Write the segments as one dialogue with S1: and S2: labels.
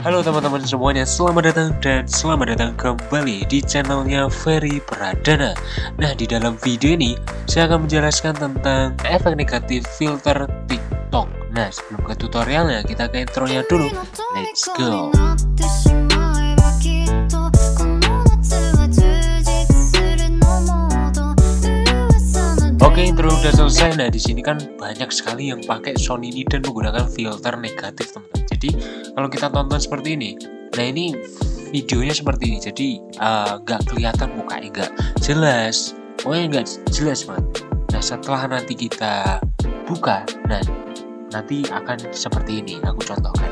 S1: Halo teman-teman semuanya, selamat datang dan selamat datang kembali di channelnya Ferry Pradana. Nah, di dalam video ini saya akan menjelaskan tentang efek negatif filter TikTok. Nah, sebelum ke tutorialnya, kita ke intronya dulu. Let's go. Oke, intro udah selesai. Nah, di sini kan banyak sekali yang pakai sound ini dan menggunakan filter negatif, teman-teman. Jadi, kalau kita tonton seperti ini, nah ini videonya seperti ini. Jadi, nggak kelihatan mukanya, nggak jelas. Pokoknya nggak jelas banget. Nah, setelah nanti kita buka, nah nanti akan seperti ini. Aku contohkan.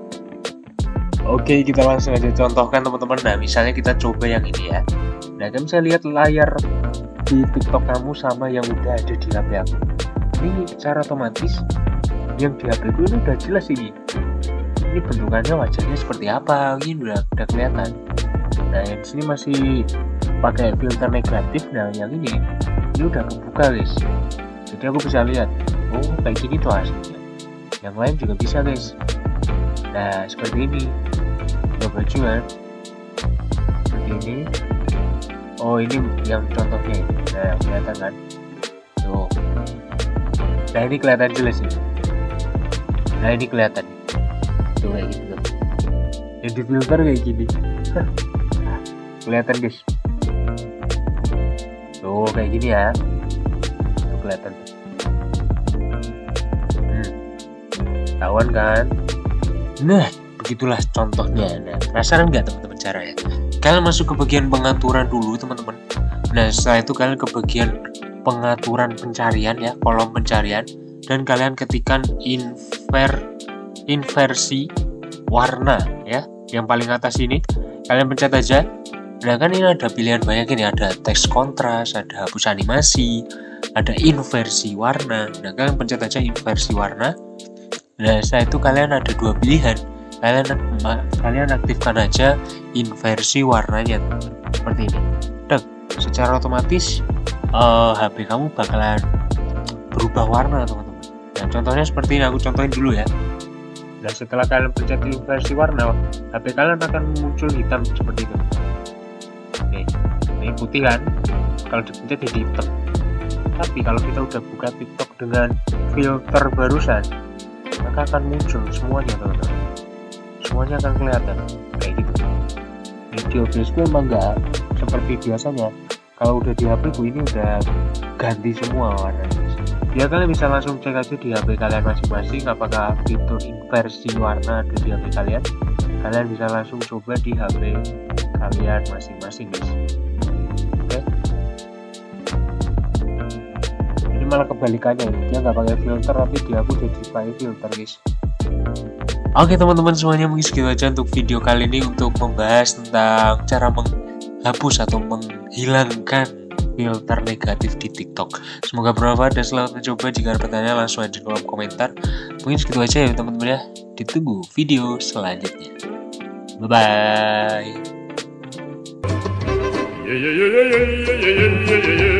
S1: Oke, kita langsung aja contohkan, teman-teman. Nah, misalnya kita coba yang ini ya. Nah, kamu bisa lihat layar di TikTok kamu sama yang udah ada di HP aku. Ini secara otomatis yang di HP ku ini udah jelas ini. Ini bentukannya, wajahnya seperti apa, ini udah kelihatan. Nah, yang sini masih pakai filter negatif. Nah, yang ini udah kebuka, guys. Jadi aku bisa lihat, oh kayak gini tuh hasilnya. Yang lain juga bisa, guys. Nah, seperti ini. Coba juga seperti ini. Oh, ini yang contohnya. Nah, kelihatan kan? Tuh. Nah, ini kelihatan jelas ini. Nah, ini kelihatan. Tuh, kayak gitu. Yang di filter kayak gini. Kelihatan, guys. Tuh, kayak gini ya. Tuh, kelihatan. Tahuan kan? Nah, begitulah contohnya. Nah, penasaran nggak teman-teman caranya? Kalian masuk ke bagian pengaturan dulu, teman-teman. Nah, setelah itu kalian ke bagian pengaturan pencarian ya, kolom pencarian, dan kalian ketikkan inversi warna ya, yang paling atas ini kalian pencet aja. Nah, kan ini ada pilihan banyak ini, ada teks kontras, ada hapus animasi, ada inversi warna. Nah, kalian pencet aja inversi warna. Nah, setelah itu kalian ada dua pilihan. Kalian aktifkan aja inversi warnanya, seperti ini. Dan secara otomatis HP kamu bakalan berubah warna, teman-teman. Nah, contohnya seperti ini, aku contohin dulu ya. Nah, setelah kalian pencet inversi warna, HP kalian akan muncul hitam seperti itu. Oke, ini putih kan? Kalau dipencet jadi hitam. Tapi kalau kita udah buka TikTok dengan filter barusan, maka akan muncul semuanya, teman-teman. Semuanya akan kelihatan kayak gitu. Video biasku emang nggak seperti biasanya. Kalau udah di HP ku ini udah ganti semua warnanya. Ya, kalian bisa langsung cek aja di HP kalian masing-masing apakah fitur inversi warna ada di HP kalian. Kalian bisa langsung coba di HP kalian masing-masing, guys. Oke. Ini malah kebalikannya, dia nggak pakai filter tapi di aku jadi pakai filter, guys. Oke teman-teman semuanya, mungkin segitu aja untuk video kali ini untuk membahas tentang cara menghapus atau menghilangkan filter negatif di TikTok. Semoga bermanfaat dan selamat mencoba. Jika ada pertanyaan langsung aja di kolom komentar. Mungkin segitu aja ya teman-teman ya. Ditunggu video selanjutnya. Bye bye.